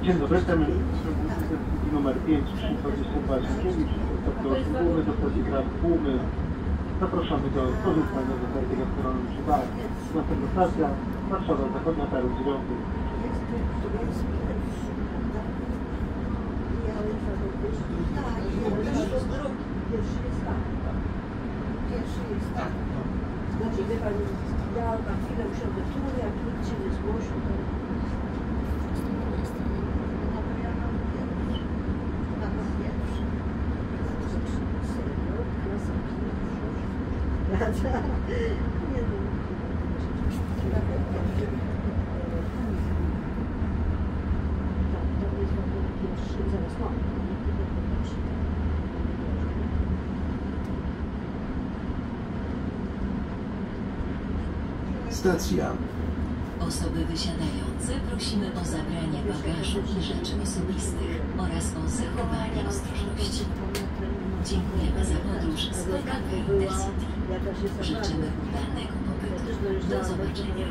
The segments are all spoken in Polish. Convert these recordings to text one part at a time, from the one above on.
Dzień dobry, ten numer 5, 322 Sienkiewicz, do Tłumy, do stacji Tłumy. Zapraszamy do korzystania z oferty gastronomii przy bar. Następna stacja, Warszawa Zachodnia, Targ 9. Pierwszy jest tak. Znaczy, wie pani, ja na chwilę usiądę tu, jak nikt się nie zgłosił, to... Stacja. Osoby wysiadające prosimy o zabranie bagażu i rzeczy osobistych oraz o zachowanie ostrożności. Dziękujemy za podróż z PKP Intercity. Życzymy udanego pobytu. Do zobaczenia.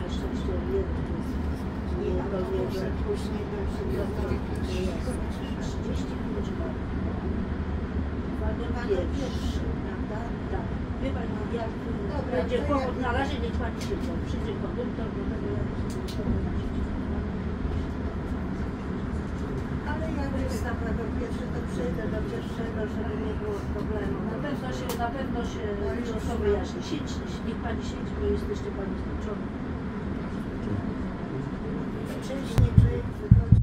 Pierwszy, prawda? Tak. Wie pani, jak będzie powód na razie, niech pani siedzi. Przyjdzie konduktor, bo tego ja ale jak jest naprawdę pierwszy, to przyjdę do pierwszego, żeby nie było problemu. Na pewno się to wyjaśni. Niech pani siedzi, bo jesteście pani zmęczony. Wcześniej człowiek wychodzi.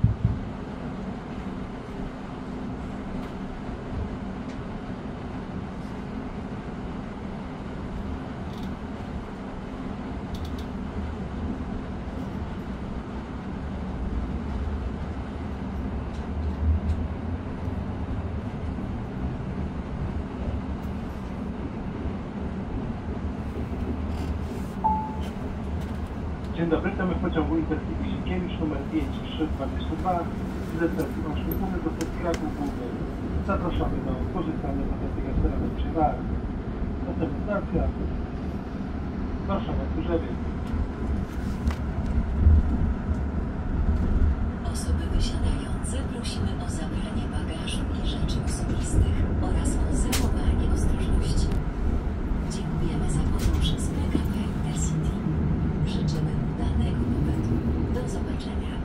Dzień dobry, witamy w pociągu Intercity Sienkiewicz, numer 5322 ze stacji Tłumy do stacji Kraków Główny. Zapraszamy do korzystania z oferty gastronomii przy bar. Następna stacja, Warszawa Tchórzewiec. Osoby wysiadające prosimy o zabranie bagażu i rzeczy osobistych oraz o zachowanie ostrożności. Dziękujemy za podróż z PKP Intercity. Życzymy udanego pobytu. Do zobaczenia.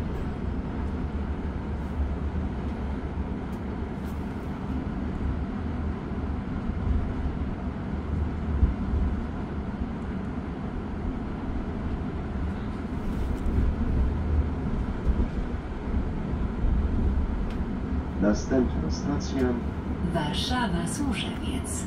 Następna stacja. Warszawa Służewiec.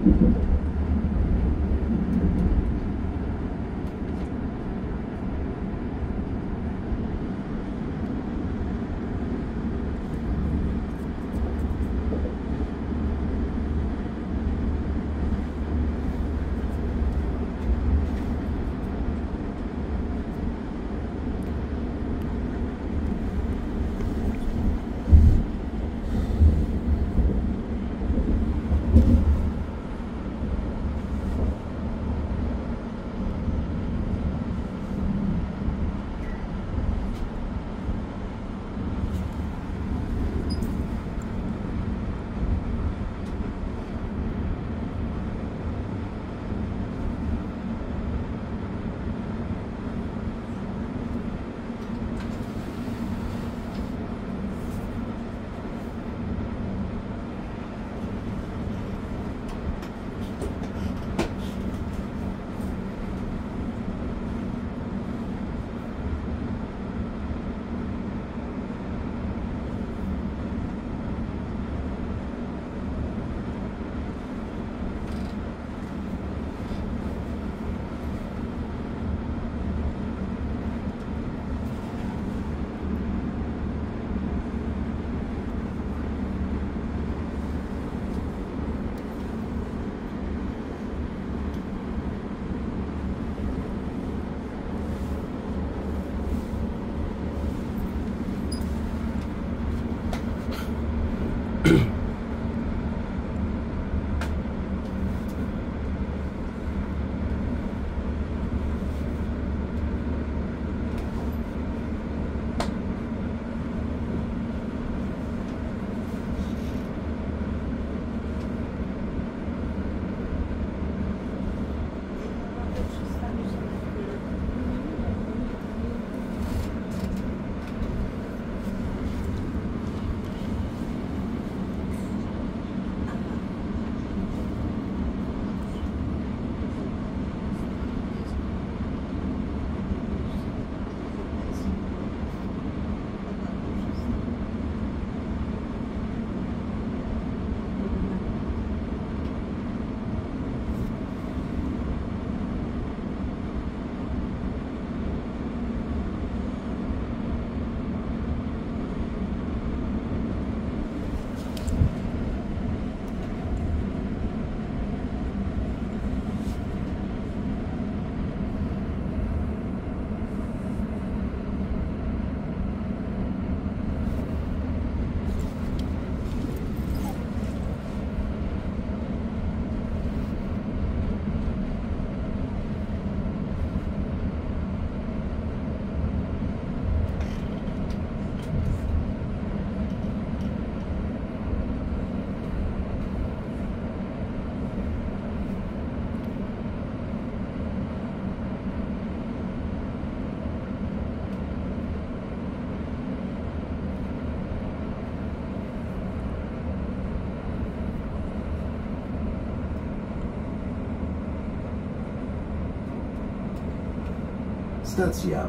Stacja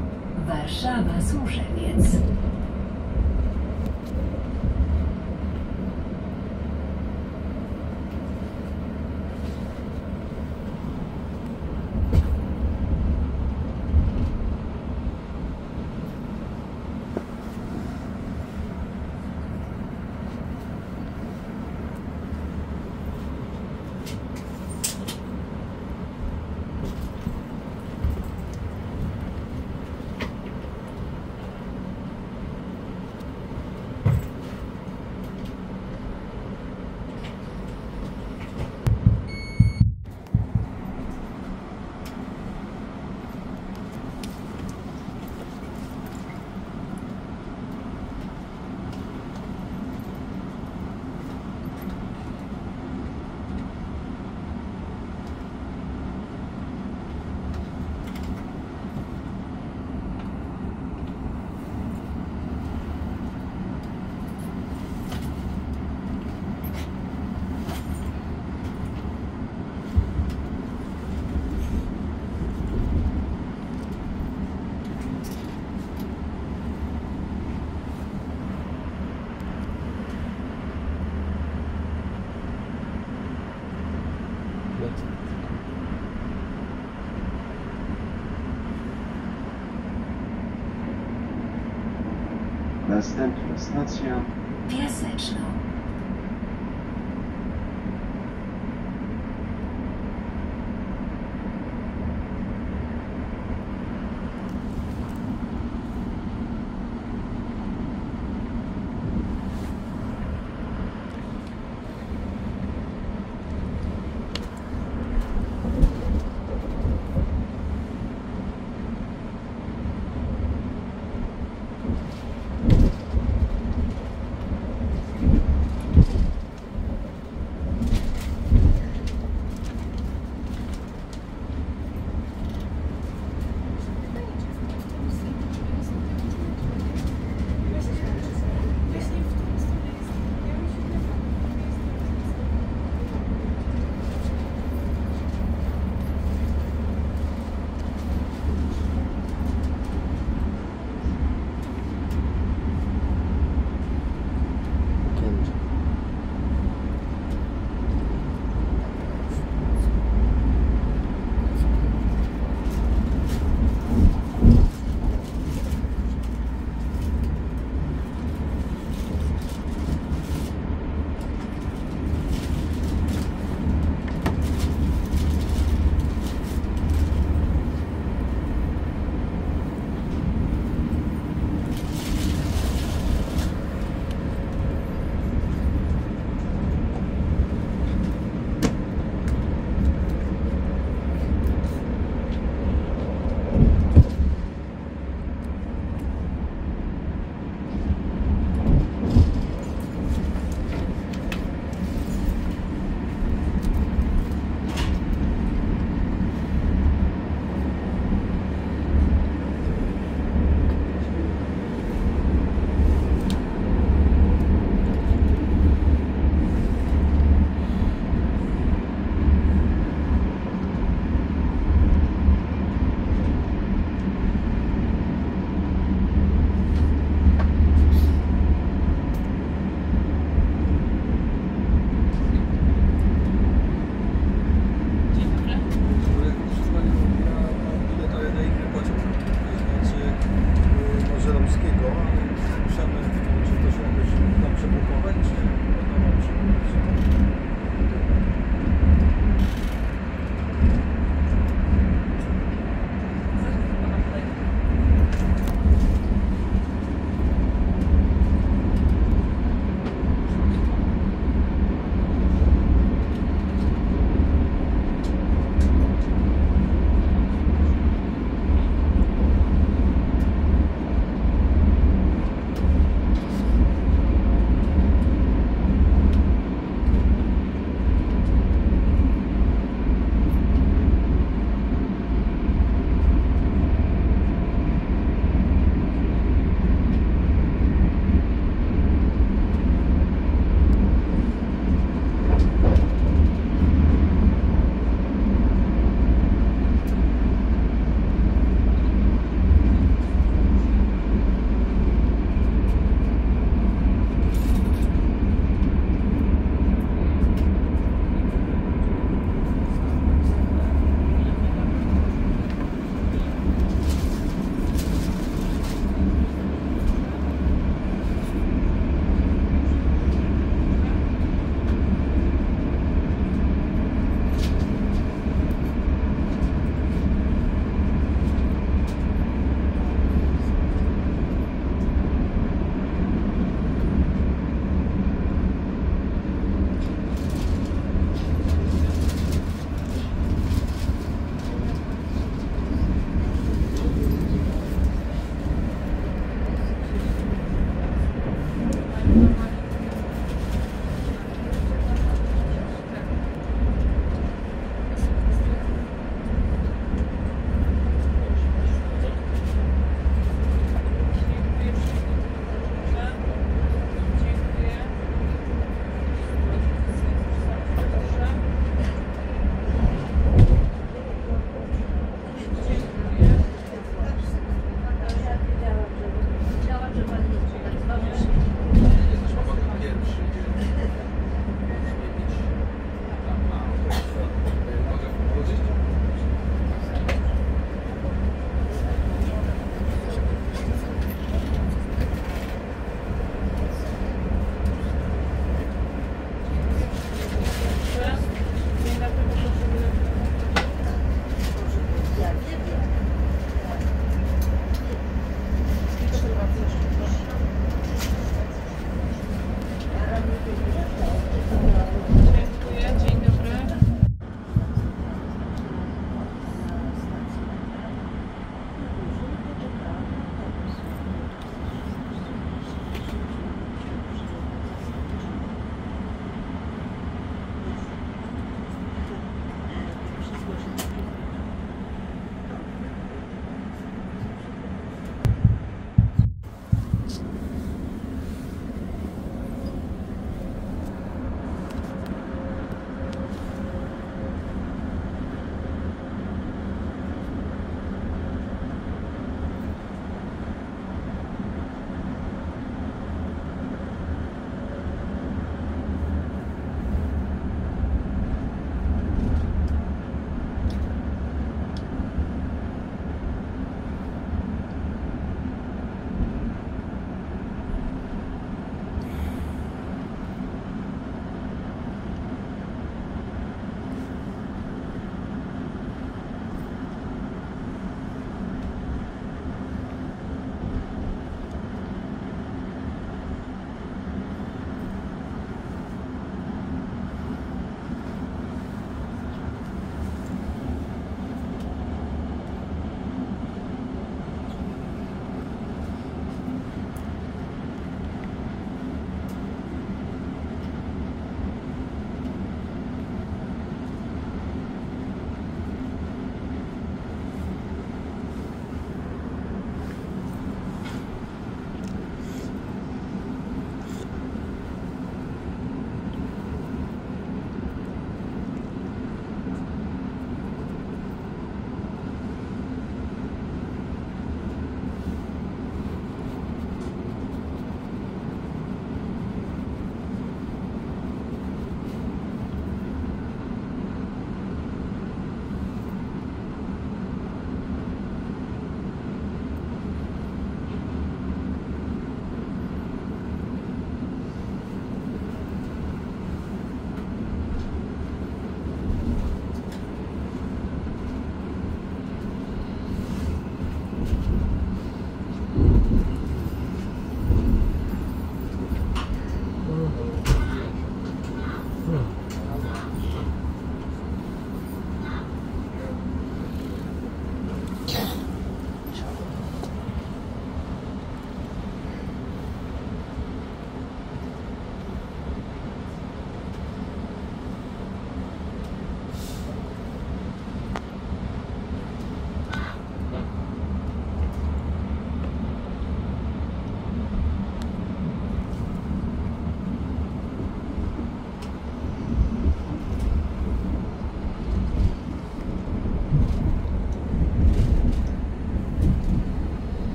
Warszawa-Służewiec. komplet. Następna stacja Piaseczno.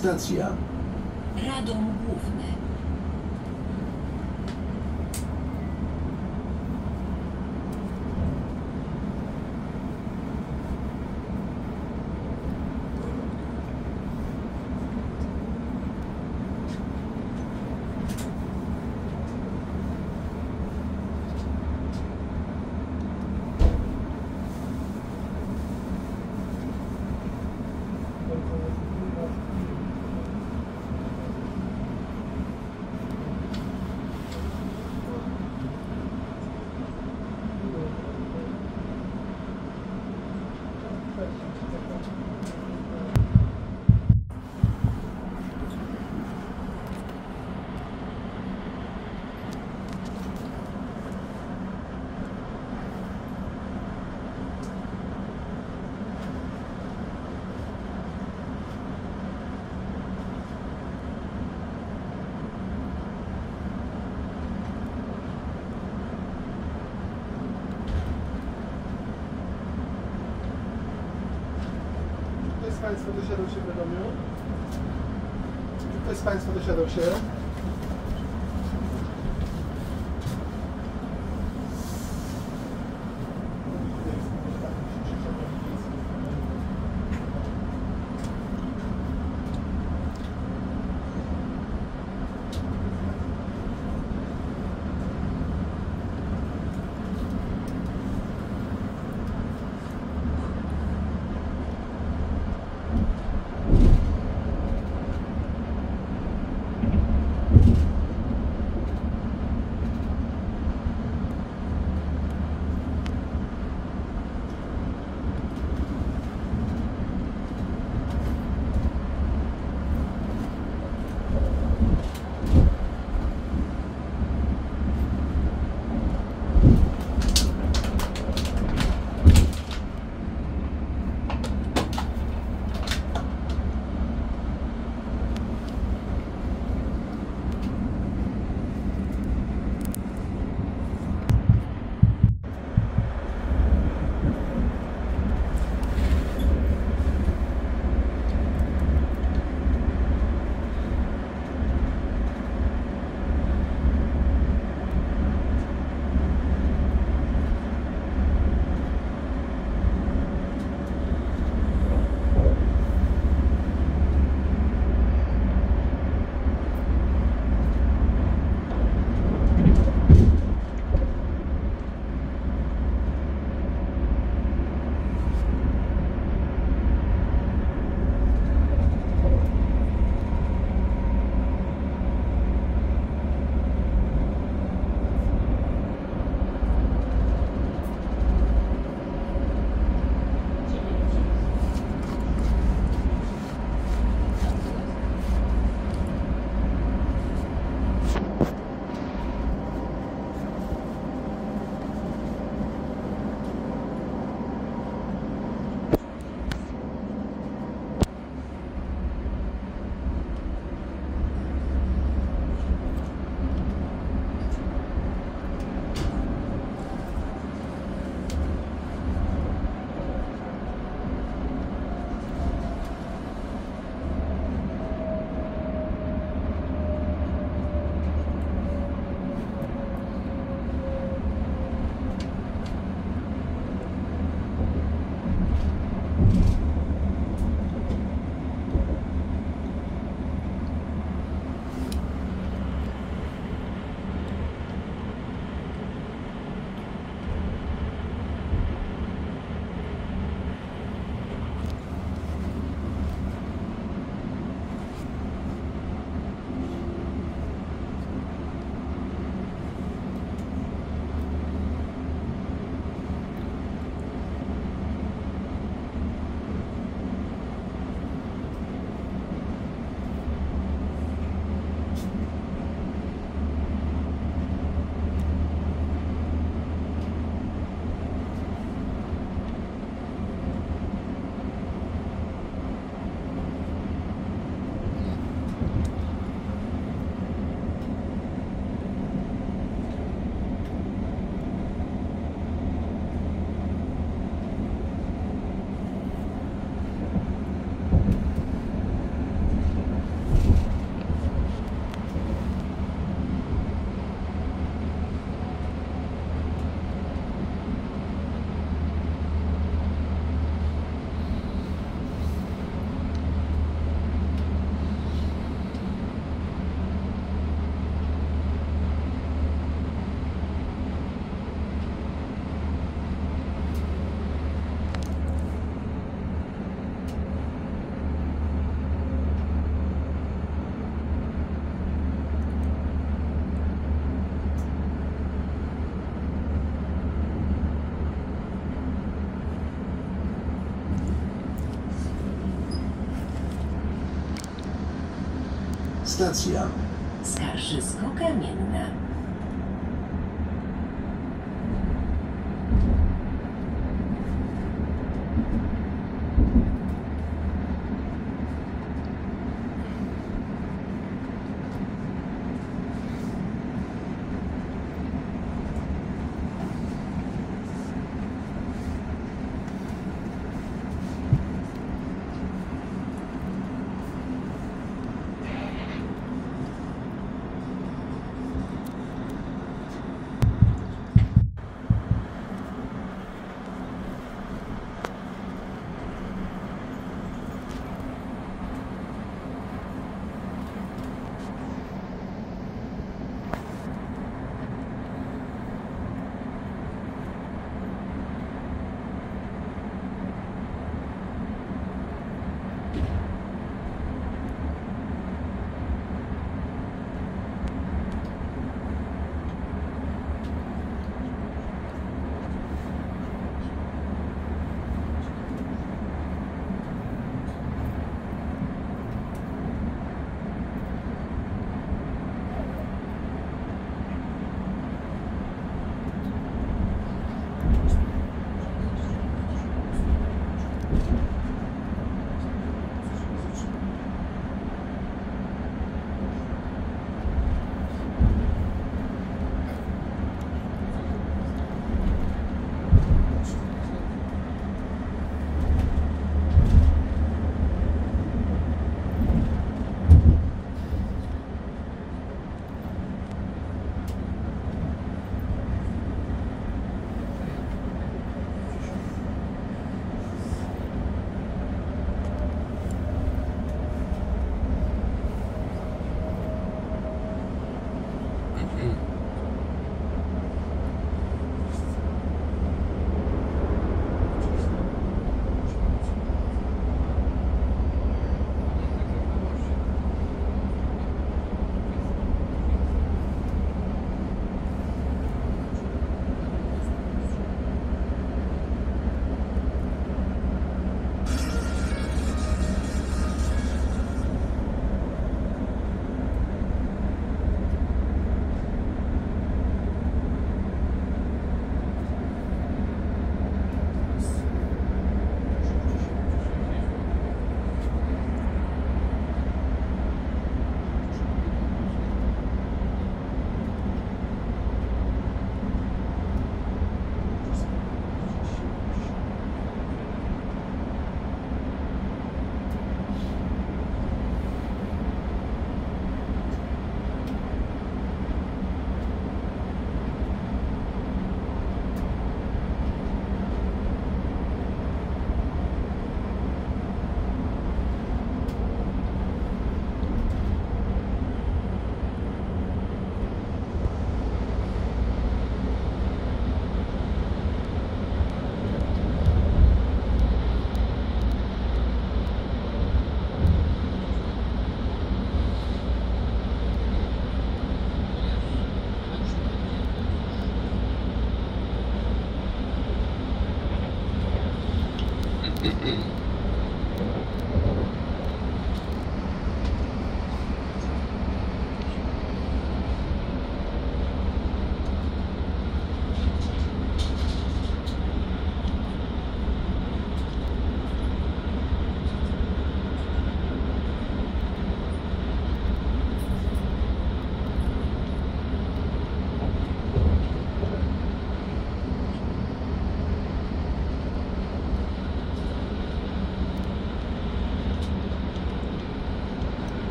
stacja. Radom Główny. Państwo dosiadał się w Radomiu? Czy ktoś z Państwa dosiadał się? stacja. Skarszysko-Kamienna.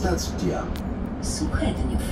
stacja. Suchedniów.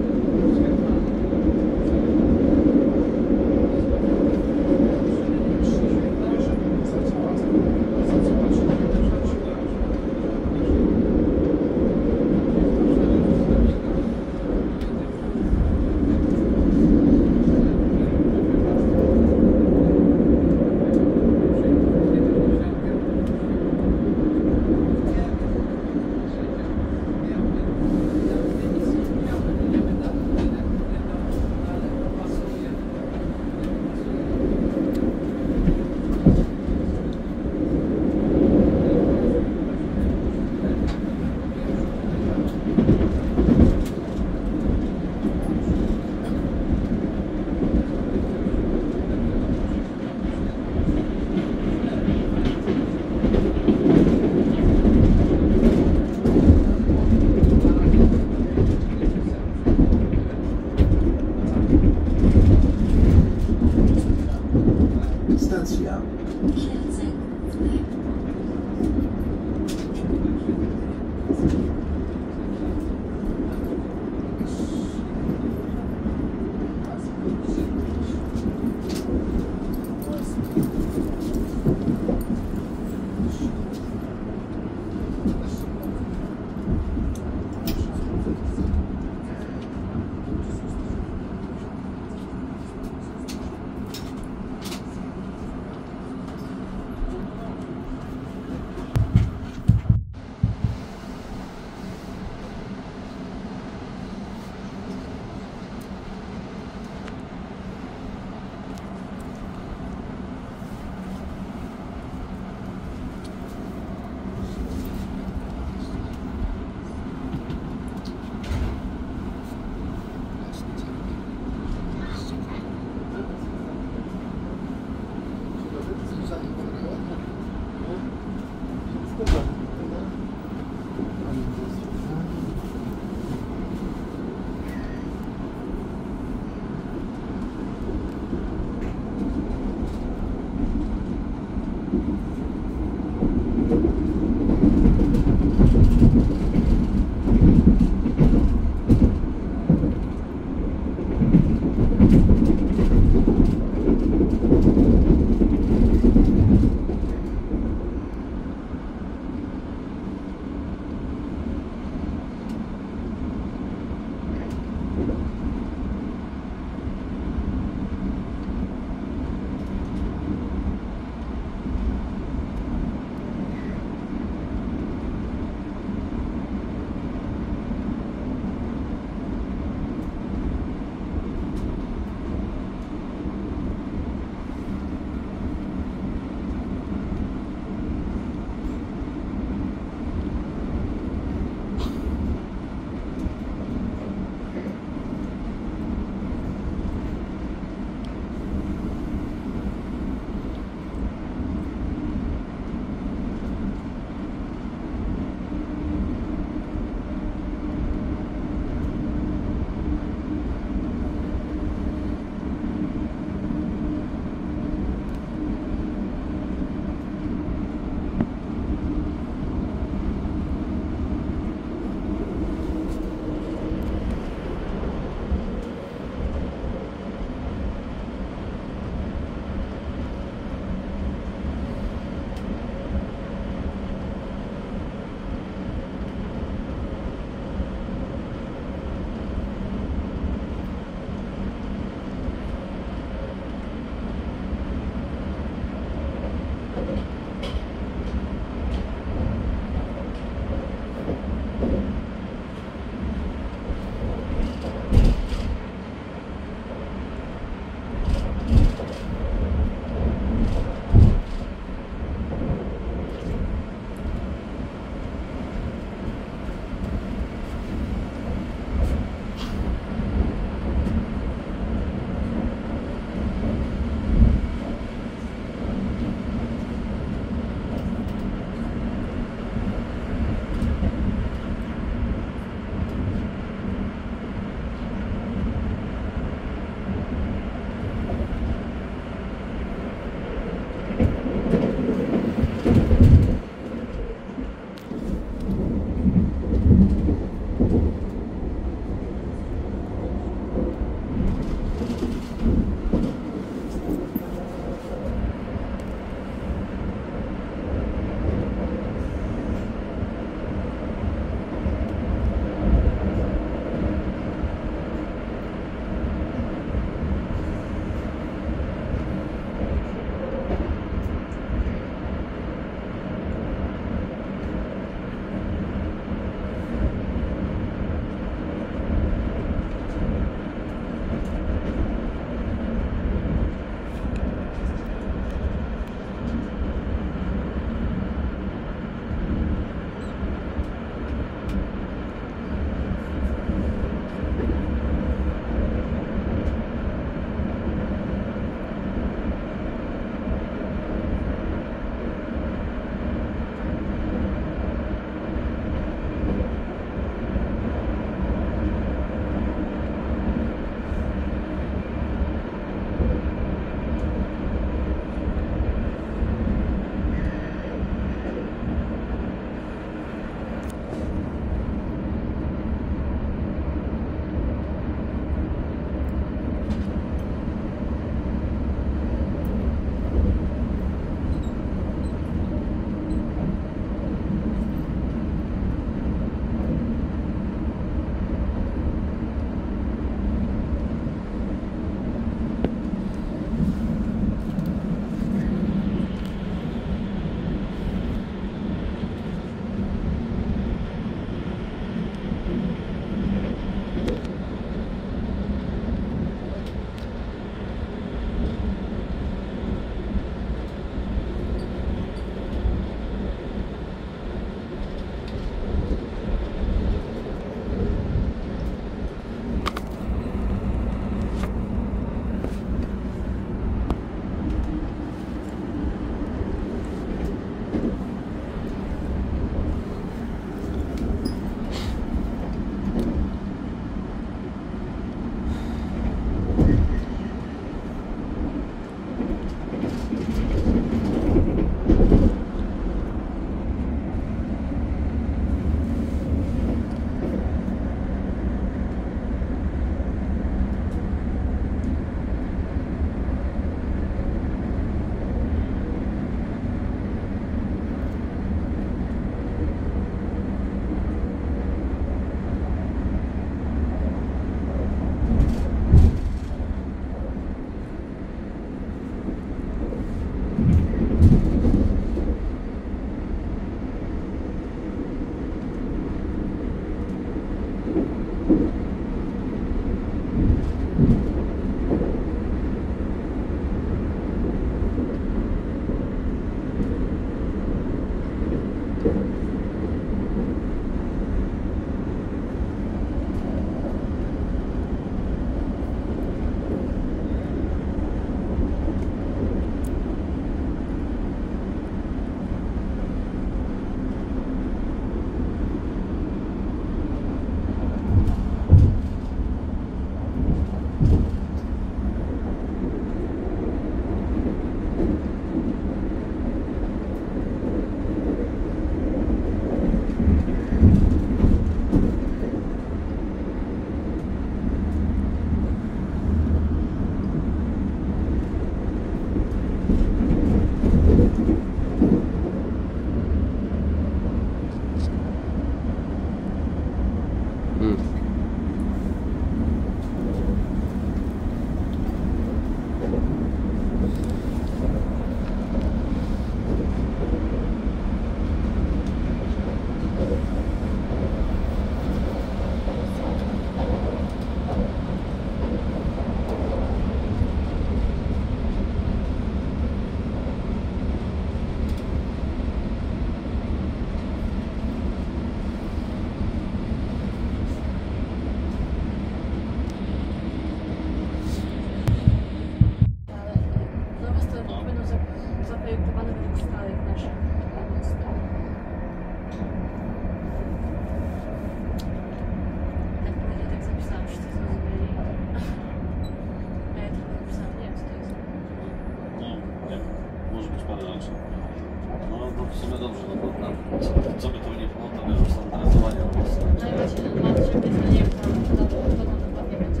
w sumie dobrze, no bo co by to nie było, to wiesz, że są interesowania po prostu. No i właśnie na ciebie to nie wiem, to dokładnie będzie.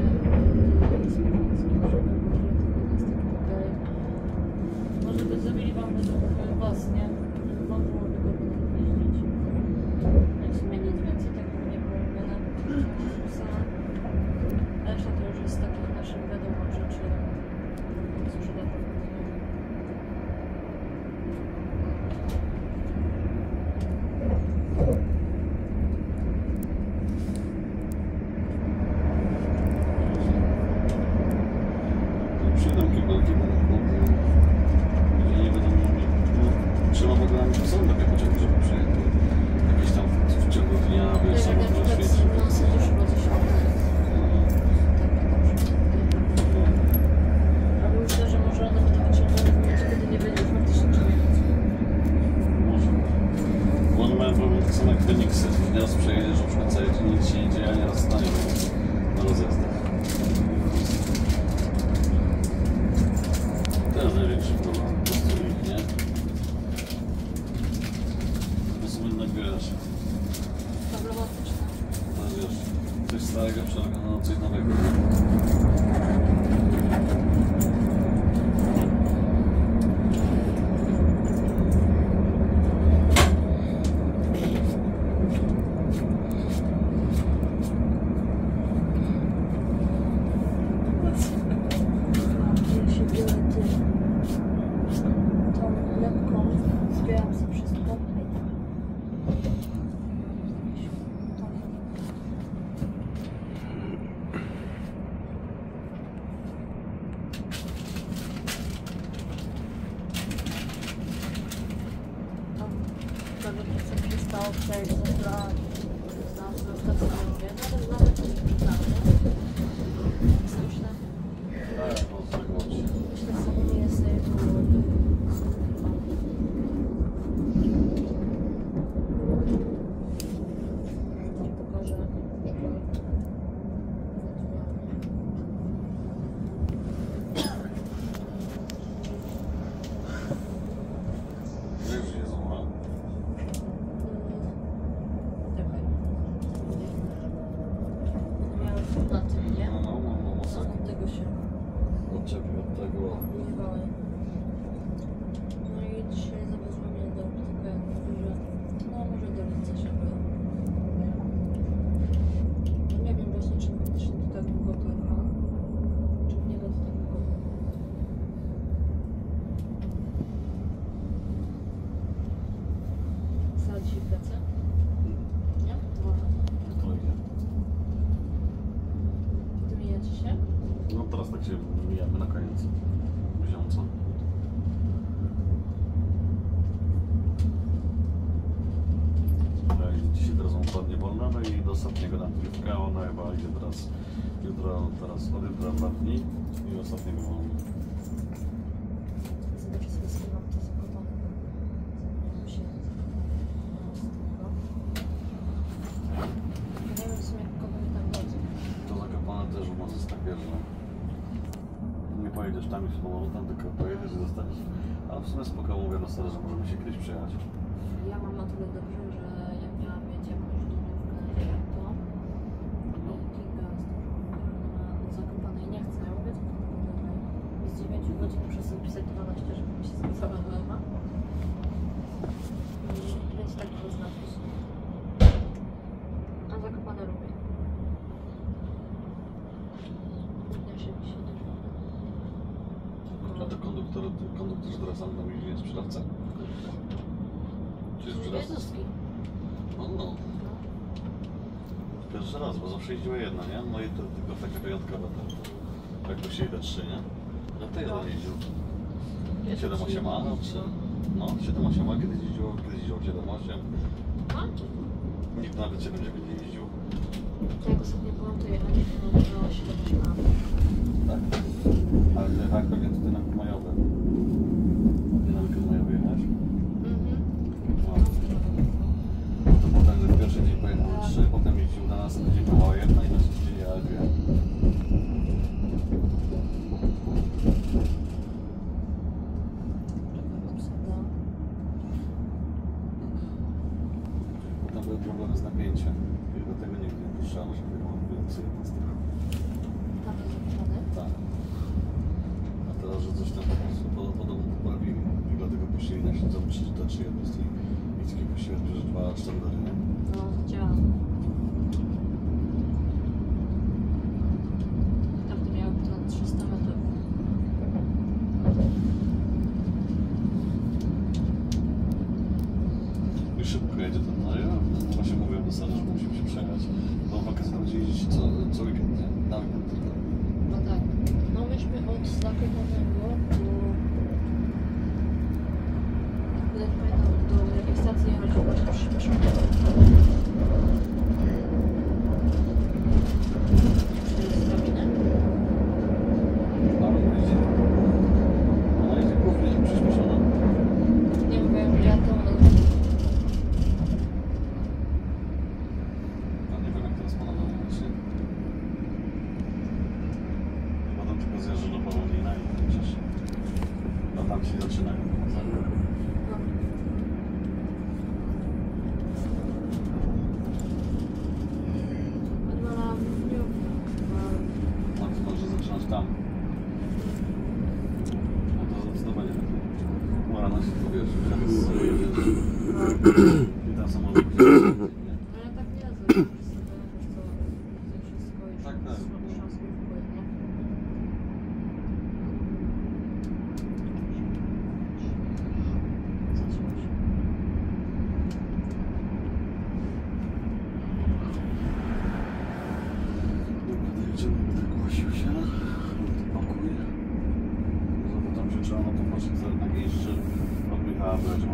Może by zrobili wam według was, nie? Żeby wam było wygodnie jeździć. Jak w sumie nic więcej tak by nie było robione. A reszta to już jest takich naszych wiadomo rzeczy. Sprzeda Przyjdą kibelki, bo ludzie nie będą mieli. No, trzeba w ogóle mieć są takie pociągi, żeby przyjechać. Jakieś tam w ciągu dnia, wiesz, jak na samochód przykład świeci. no, sądzisz chyba coś albo myślę, że może one będą wyciągane w momencie, kiedy nie będzie już faktycznie człowieka. Może. Bo one mają problem tak samo jak Feniksy. Nieraz przejedziesz, na przykład cały dzień nic się nie dzieje, a nieraz stanie na rozjazdach. To jest największy problem, po prostu ich, nie? Po prostu jednak wiesz, Problematyczne. to wiesz, coś starego przerobione na coś nowego. Ja się biorę tą lepką, zbieram sobie wszystko. Nawet to co mi się stało wczoraj, że zabrałam na stacjonie, nawet nie przeczytałam, nie? Myślę, Tak, no tak właśnie. myślę sobie, nie jest sobie pokażę. Jak się złama? Czekaj. Miałem na tym, nie? No, mocno. Od tego się Odczepił od tego. używałem. No i dzisiaj zawiozłem mnie do optyka, że no może do lica się byłem. No nie wiem właśnie, czy faktycznie to tak długo trwa, czy w niego to tak długo. Wsadzi się w plecy? Nie? Może. Trójkę. Ty mijacie się? No teraz tak się mijamy na koniec miesiąca. Tak, dzisiaj teraz on padnie wolna, no i do ostatniego nagrywka, ona chyba idzie teraz, od jutra 2 dni i ostatniego wolna. Zobaczę sobie schowam to zakopane. Zapomniałam się z tego. Ja nie wiem w sumie kogo mi tam chodzi. To zakopane też u nas jest takie, że nie pojedziesz tam i z powrotem, tylko pojedziesz i zostaniesz. Ale w sumie spoko, mówię do stary, że możemy się kiedyś przejechać. Ja mam na tyle dobrze, że jak miałam mieć jakąś dniówkę, to Kinga z Zakopanej nie chce. Ja mówię, z 9 godzin muszę sobie pisać 12, żeby mi się zgadzała mama. Więc tak to znaczyć. A Zakopane lubię. Ja się dzisiaj dużo. A to konduktorzy teraz sam tam jeździ, jest sprzedawca. Czy jest sprzedawca? Jezuski. No. Pierwszy raz, bo zawsze jeździła jedna, nie? No i to tylko takie wyjątkowe to. Jak to się idę 3, nie? No to jeden jeździł. 7-8, no 3. No, 7-8, kiedyś jeździło 7-8. A? Nikt nawet 7-9 nie jeździł. To jak ostatnio byłam, to jechać nie miała 7 lat. Tak? Ale ty jechałeś pewnie tutaj na majowe. Ty na weekend majowy jechałeś? No. To potem w pierwszy dzień pojechały 3, potem jeździł na następny dzień jechała 1 i na trzeci dzień jechała 2. były problemy z napięciem i dlatego nigdy nie puszczano, żeby było więcej jednostek. Tam jest zapisane? Tak. A teraz, że coś tam po prostu podobno poprawili i dlatego puścili na śledzą 3 jednostki i takie puściłem, że 2 sztandery, nie? No, działa. Tam to miało ponad 300 metrów. I szybko jedzie ten, no ja właśnie mówię do Sary, że musimy się przejechać, bo wakacje tam będzie jeździć co weekend, nie? Na weekend tylko. No tak. No myśmy od Zakopanego do... Jak pamiętam, do jakiej stacji jechaliśmy właśnie przyspieszone. Czy jest drabinę? Ale ona jedzie głównie przyspieszona. Nie wiem, ja to... No nie wiem jak teraz panowie właśnie. Potem tylko zjeżdżę do Pawłowina i przecież no tam się zaczynają. No to może zaczynać tam. No to zdecydowanie lepiej. Rano się tylko wiesz, teraz i tam samochód nie? No ja tak nie znam, że sobie, wiesz co, widzę wszystko i Tak, tak. zrobię szansę w ogóle, nie? Zacząłeś. Dobra, dojedziemy, będę głosił się. Pokój. Może potem się trzeba na to patrzeć, co jednak jeszcze od Michała Breżą.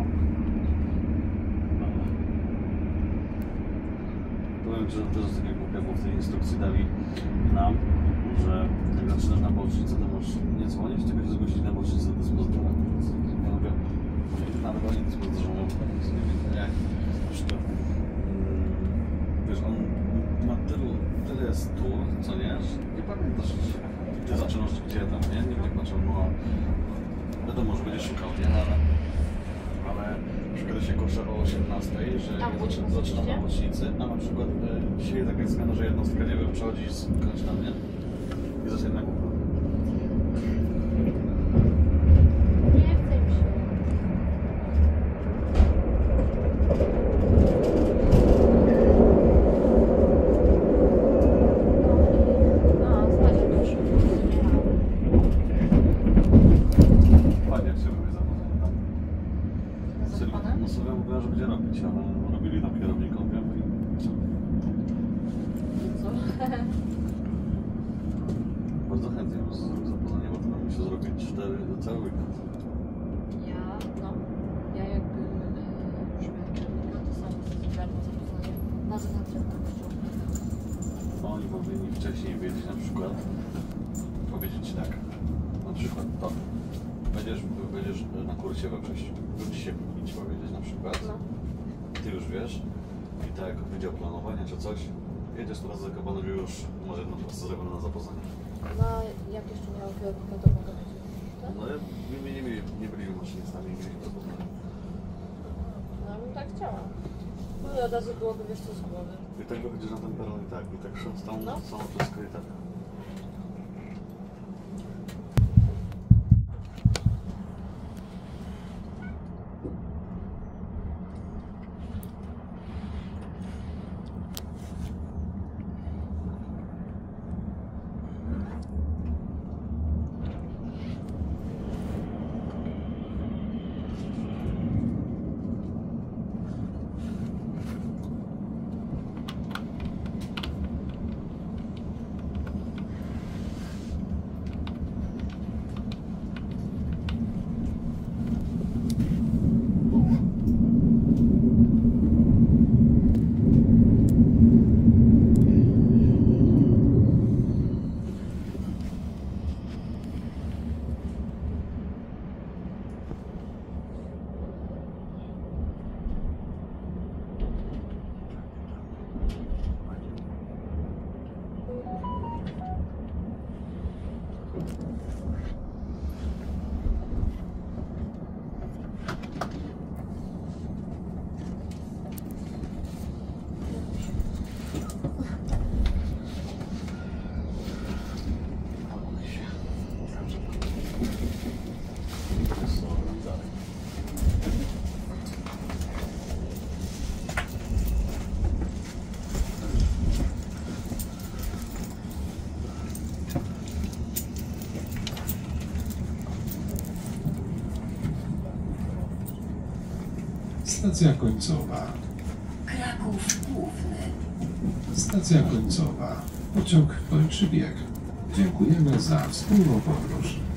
Powiem Ci, że też tak jak mówię, bo w tej instrukcji dali nam, że jak zaczynasz na bocznicę, to możesz nie dzwonić, tylko się zgłosić na bocznicę do dyspozytora. Więc ja mówię, nawet oni dyspozytorzy mówią, więc nie wiem jak. Na przykład, wiesz, on ma tyle stół, co nie, że nie pamiętasz, ty zaczynasz gdzie tam, nie? Nie wiem, patrzę, no wiadomo, że będziesz szukał, nie? Ale na przykład się koszę o 18, że Tam jak bocznicy, zaczynam na nie? bocznicy, a na przykład dzisiaj taka jest zmiana, że jednostka, nie wiem, przechodzi skądś tam, nie? I zaczyna na górę. Nie chce mi się. No, znać już. Fajnie, jak się robi zawodzenie tam. Zakopane? No sobie mówiła, że będzie robić, ale robili tam kierownikom, wiem, i co? Co? Bardzo chętnie bym zrobił zapoznanie, bo to nam musi zrobić 4 cały weekend. Ja jakby już miałem kierownika, to sam zgarnął zapoznanie na zewnątrz No oni powinni wcześniej wiedzieć na przykład, powiedzieć ci tak, na przykład to, będziesz na kursie we wrześniu, lub dzisiaj powinni ci powiedzieć na przykład, No. ty już wiesz i tak jak wydział planowania czy coś, jedziesz teraz za Zakopane, już może jedno trasę zrobione na zapoznanie. No, jak jeszcze miał kierownika, to mogę mieć. Tak? No nie byliśmy maszynistami, nie mieliśmy zapoznania. No, bym tak chciała. No i od razu byłoby, wiesz co, z głowy. I tak wychodzisz na ten peron i tak, chrząstą No. samo wszystko i tak. Stacja końcowa. Kraków Główny. Stacja końcowa. Pociąg kończy bieg. Dziękujemy za wspólną podróż.